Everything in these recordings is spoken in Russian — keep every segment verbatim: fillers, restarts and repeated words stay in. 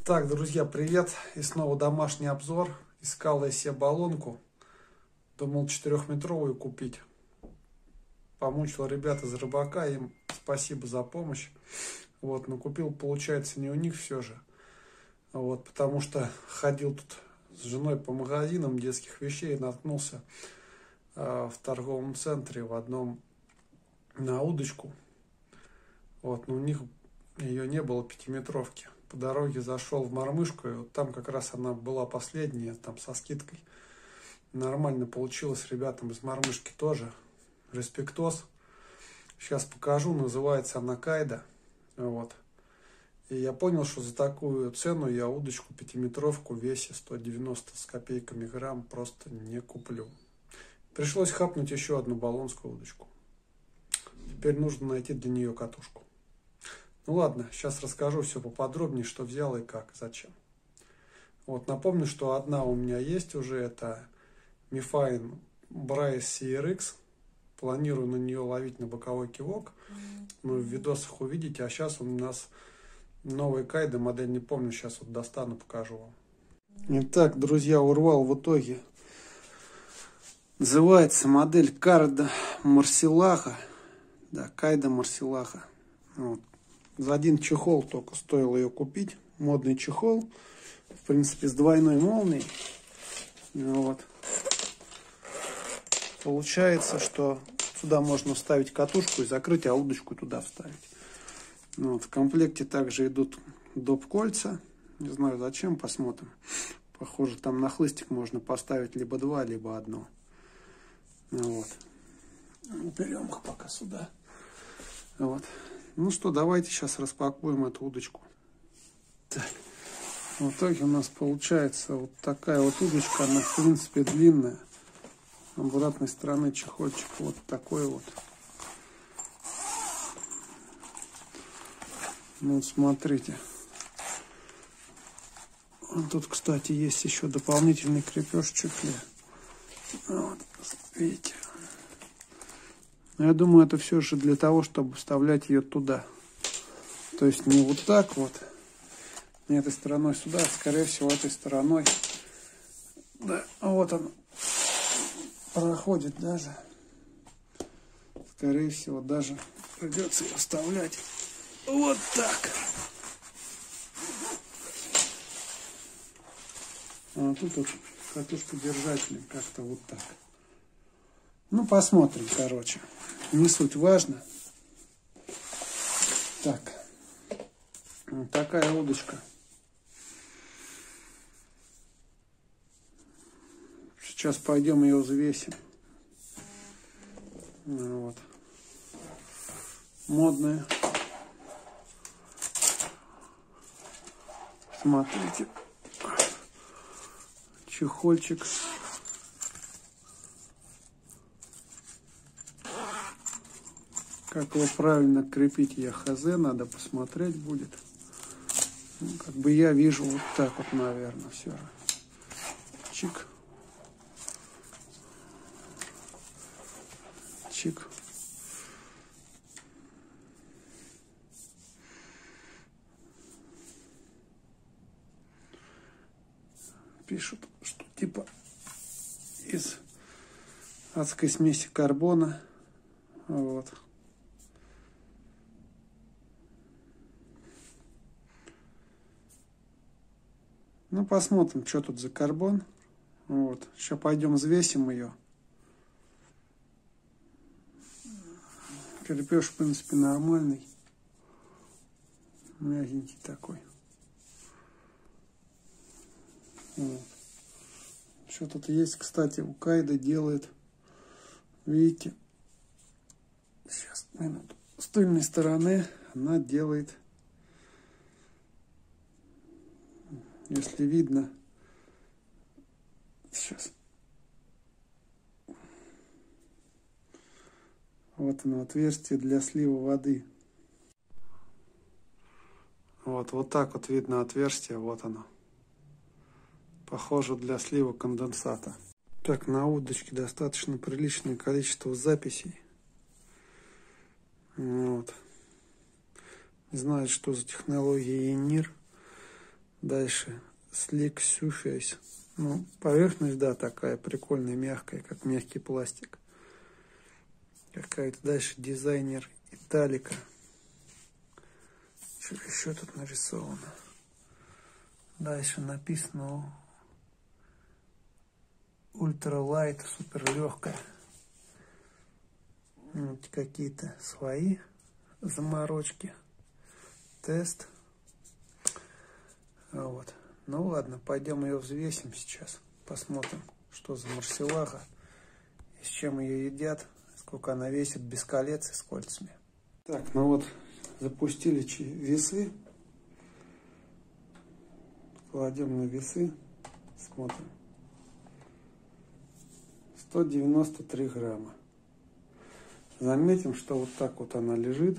Так, друзья, привет! И снова домашний обзор. Искал я себе баллонку. Думал четырехметровую купить. Помучил ребят из Рыбака, им спасибо за помощь. Вот, но купил, получается, не у них все же. Вот, потому что ходил тут с женой по магазинам детских вещей и наткнулся э, в торговом центре в одном на удочку. Вот, но у них ее не было, пятиметровки. По дороге зашел в Мормышку, и вот там как раз она была последняя, там со скидкой. Нормально получилось ребятам из Мормышки тоже. Респектос. Сейчас покажу, называется она Кайда. Вот. И я понял, что за такую цену я удочку пятиметровку в весе сто девяносто с копейками грамм просто не куплю. Пришлось хапнуть еще одну баллонскую удочку. Теперь нужно найти для нее катушку. Ну ладно, сейчас расскажу все поподробнее, что взял и как, зачем. Вот, напомню, что одна у меня есть уже, это Mifine Brace си эр икс. Планирую на нее ловить на боковой кивок. Ну, в видосах увидите, а сейчас у нас новая Кайда, модель не помню, сейчас вот достану, покажу вам. Итак, друзья, урвал в итоге. Называется модель Карда Марсилаха. Да, Кайда Марсилаха. Вот. За один чехол только стоило ее купить. Модный чехол. В принципе, с двойной молнией. Вот. Получается, что сюда можно вставить катушку и закрыть, а удочку туда вставить. Вот. В комплекте также идут доп. Кольца. Не знаю зачем, посмотрим. Похоже, там на хлыстик можно поставить либо два, либо одно. Вот. Берем их пока сюда. Вот. Ну что, давайте сейчас распакуем эту удочку. Так. В итоге у нас получается вот такая вот удочка. Она, в принципе, длинная. С обратной стороны чехольчик вот такой вот. Ну вот смотрите. Тут, кстати, есть еще дополнительный крепеж в чехле. Вот, видите. Но я думаю, это все же для того, чтобы вставлять ее туда. То есть не вот так вот, не этой стороной сюда, а скорее всего этой стороной. Да, вот он проходит даже. Скорее всего, даже придется ее вставлять вот так. А тут вот катушка держателем как-то вот так. Ну, посмотрим, короче. Не суть важно. Так. Вот такая удочка. Сейчас пойдем ее взвесим. Вот. Модная. Смотрите. Чехольчик. Как его правильно крепить, я хз, надо посмотреть будет. Ну, как бы я вижу вот так вот, наверное, все же. Чик. Чик. Пишут, что типа из адской смеси карбона. Вот. Ну, посмотрим, что тут за карбон. Вот. Сейчас пойдем взвесим ее. Крепеж, в принципе, нормальный. Мягенький такой. Вот. Что тут есть, кстати, у Кайда делает. Видите? Сейчас, минуту. С тыльной стороны она делает... Если видно, сейчас, вот оно, отверстие для слива воды. Вот, вот так вот видно отверстие, вот оно. Похоже для слива конденсата. Так, на удочке достаточно приличное количество записей. Вот. Не знаю, что за технология ЕНИР. Дальше Slick Surface. Ну, поверхность, да, такая прикольная, мягкая, как мягкий пластик. Какая-то дальше дизайнер Италика. Что еще тут нарисовано? Дальше написано ультралайт, супер легкая. Вот какие-то свои заморочки. Тест. Вот. Ну ладно, пойдем ее взвесим сейчас. Посмотрим, что за марсилага, и с чем ее едят, сколько она весит без колец и с кольцами. Так, ну вот, запустили весы. Кладем на весы, смотрим. сто девяносто три грамма. Заметим, что вот так вот она лежит.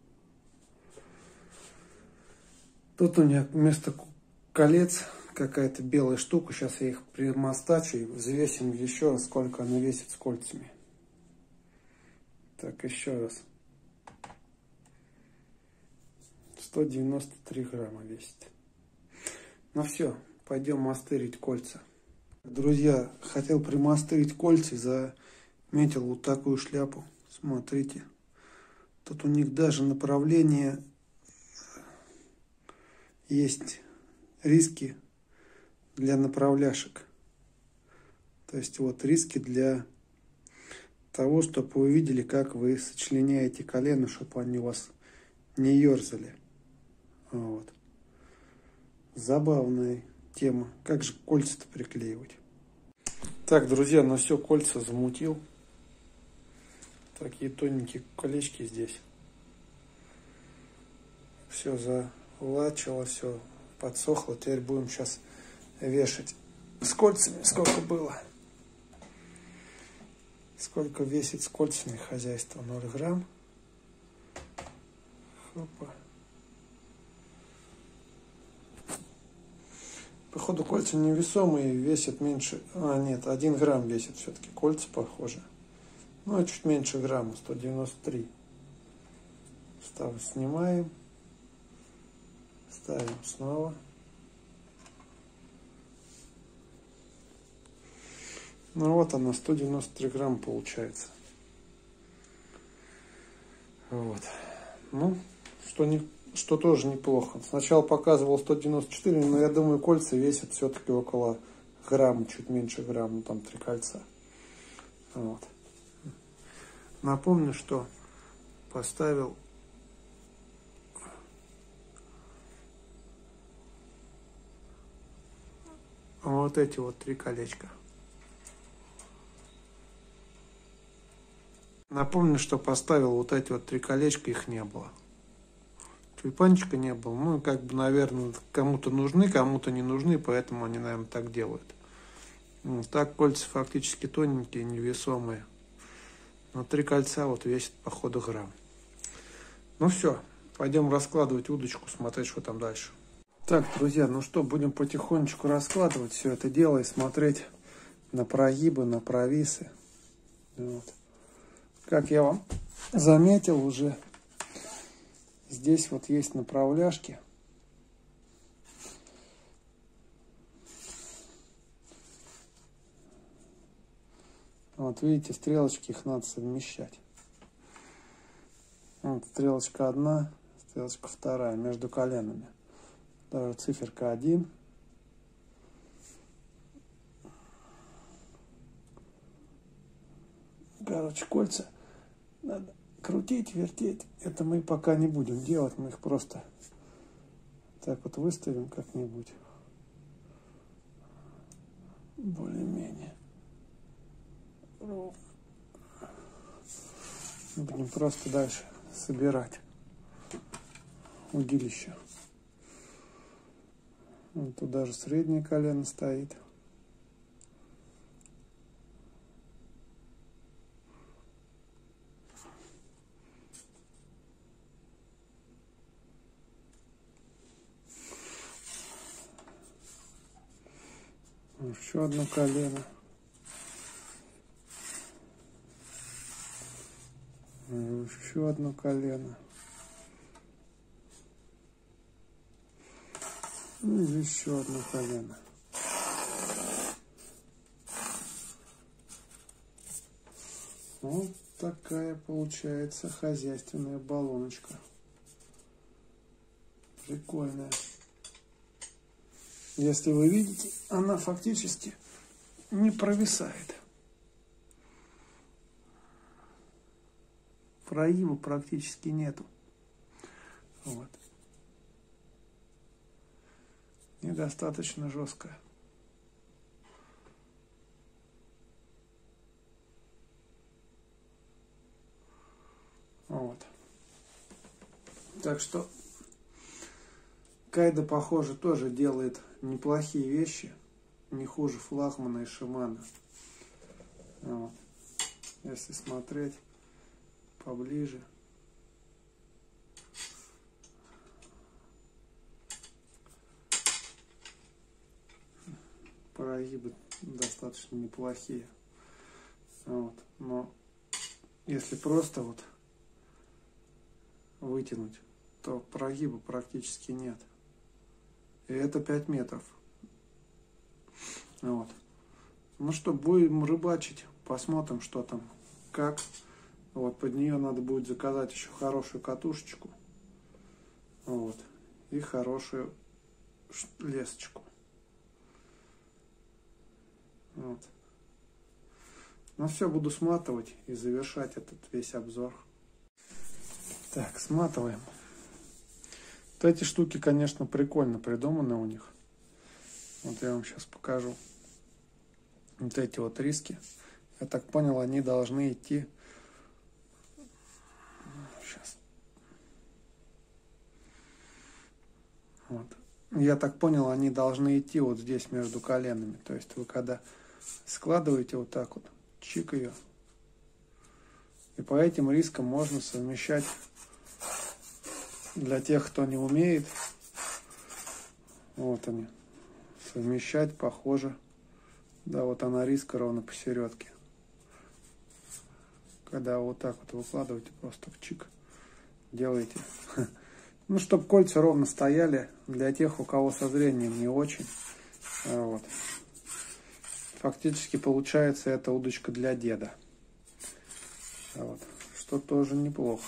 Тут у меня вместо колец какая-то белая штука. Сейчас я их примостачу и взвесим еще раз, сколько она весит с кольцами. Так, еще раз. сто девяносто три грамма весит. Ну все, пойдем мастырить кольца. Друзья, хотел примастырить кольца, заметил вот такую шляпу. Смотрите, тут у них даже направление есть, риски для направляшек. То есть вот риски для того, чтобы вы увидели, как вы сочленяете колено, чтобы они у вас не ерзали. Вот. Забавная тема. Как же кольца-то приклеивать? Так, друзья, ну все, кольца замутил. Такие тоненькие колечки здесь. Все залачило, все подсохло. Теперь будем сейчас вешать с кольцами, сколько было. Сколько весит с кольцами хозяйство? ноль грамм. Хопа. Походу кольца невесомые, весят меньше. А, нет, один грамм весит все-таки. Кольца похоже. Ну, чуть меньше грамма, сто девяносто три. Ставим, снимаем. Ставим снова. Ну вот она, сто девяносто три грамма получается. Вот. Ну, что, не, что тоже неплохо. Сначала показывал сто девяносто четыре, но я думаю, кольца весят все-таки около грамма, чуть меньше грамма, там три кольца. Вот. Напомню, что поставил вот эти вот три колечка. Напомню, что поставил вот эти вот три колечка, их не было. Тюльпанчика не было. Ну, как бы, наверное, кому-то нужны, кому-то не нужны, поэтому они, наверное, так делают. Так кольца фактически тоненькие, невесомые. Но три кольца вот весит, походу, грамм. Ну все, пойдем раскладывать удочку, смотреть, что там дальше. Так, друзья, ну что, будем потихонечку раскладывать все это дело и смотреть на прогибы, на провисы. Вот. Как я вам заметил уже, здесь вот есть направляшки. Вот видите, стрелочки, их надо совмещать. Вот стрелочка одна, стрелочка вторая, между коленами. Даже циферка один. Короче, кольца надо крутить, вертеть. Это мы пока не будем делать, мы их просто так вот выставим как-нибудь. Более-менее ровно. Будем просто дальше собирать удилище. Вот тут даже среднее колено стоит. Еще одно колено. Еще одно колено. Ну и еще одно колено. Вот такая получается хозяйственная баллоночка. Прикольная. Если вы видите, она фактически не провисает. Прогиба практически нету. Вот. И достаточно жесткая. Вот. Так что Кайдо, похоже, тоже делает неплохие вещи. Не хуже флагмана и Шимано. Вот. Если смотреть поближе. Прогибы достаточно неплохие. Вот. Но если просто вот вытянуть, то прогиба практически нет. И это пять метров. Вот. Ну что, будем рыбачить. Посмотрим, что там, как. Вот, под нее надо будет заказать еще хорошую катушечку. Вот. И хорошую лесочку. Вот. Ну все, буду сматывать и завершать этот весь обзор. Так, сматываем. Вот эти штуки, конечно, прикольно придуманы у них. Вот я вам сейчас покажу. Вот эти вот риски. Я так понял, они должны идти. Сейчас. Вот. Я так понял, они должны идти вот здесь между коленами. То есть вы когда складываете вот так вот, чик ее. И по этим рискам можно совмещать, для тех, кто не умеет, вот они, совмещать, похоже. Да, вот она риска ровно посередке. Когда вот так вот выкладываете, просто в чик делаете. Ну, чтобы кольца ровно стояли, для тех, у кого со зрением не очень. Вот. Фактически получается это удочка для деда. Вот. Что тоже неплохо.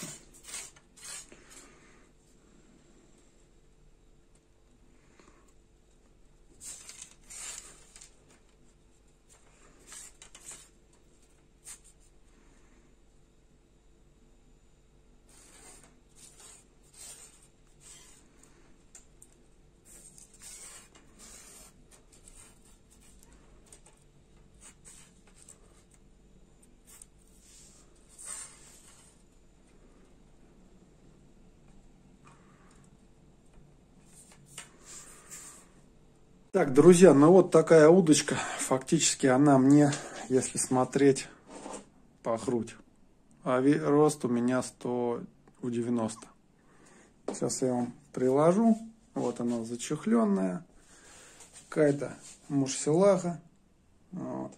Так, друзья, ну вот такая удочка. Фактически она мне, если смотреть по грудь, а рост у меня сто девяносто. Сейчас я вам приложу. Вот она зачехленная. Какая-то мушсилага. Вот.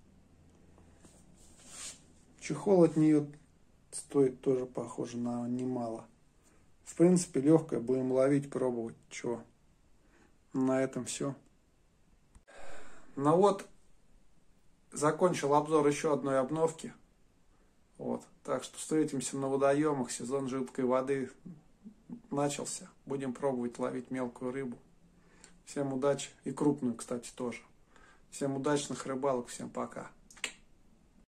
Чехол от нее стоит тоже, похоже, на немало. В принципе, легкая. Будем ловить, пробовать. Чего? На этом все. Ну вот, закончил обзор еще одной обновки. Вот. Так что встретимся на водоемах. Сезон жидкой воды начался. Будем пробовать ловить мелкую рыбу. Всем удачи. И крупную, кстати, тоже. Всем удачных рыбалок. Всем пока.